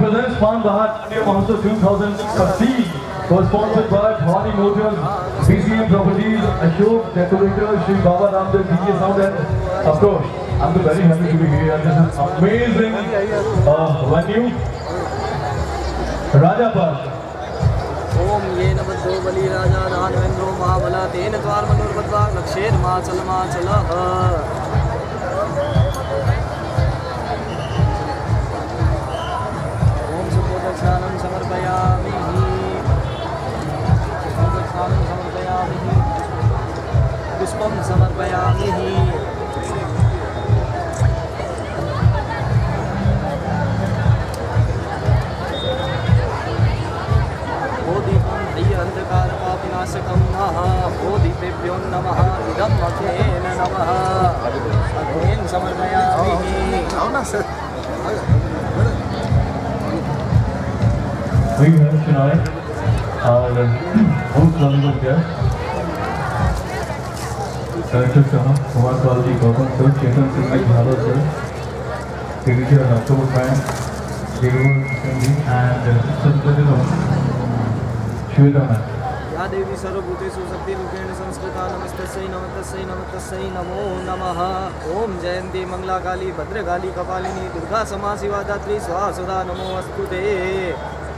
presents Pan Bahar India Mahotsav 2016 was sponsored by Bhavani Motors, BCM Properties, Ashok Decorators, Shri Baba Ramdev DJ Sound, and of course, I'm very happy to be here at this amazing venue, Raja Park. ओम ये नवद्दो बलि राजा दानवेंद्रो महाबला तेन द्वार मनोर्वद्वा लक्षेर माचल ओम सुबोधक्षानं समर्पयामि पुष्पं समर्पयामि अंधकार पापनाशकं नमः बोधितेभ्यो नमः इदं मखेन नमः अग्नेन समर्पयामि We have tonight our most valuable guest, Director Sahan, Kumar Palji, Gautam Sir, Chetan Singh, Bharat Sir, Signature and October Band, Devu Singh and Sadhguru Shweta Ma'am. या देवी सर्वभूतेषु शक्तिरूपेण संस्कृता नमस्तस्यै नमो नमः। ओम जयंती मंगला काली भद्रकाली कपालिनी दुर्गा समा शिवा दात्री स्वाहा सदा नमो अस्तुते।